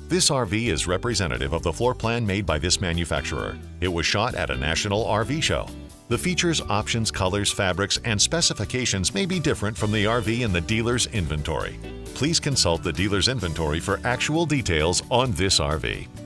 This RV is representative of the floor plan made by this manufacturer. It was shot at a national RV show. The features, options, colors, fabrics, and specifications may be different from the RV in the dealer's inventory. Please consult the dealer's inventory for actual details on this RV.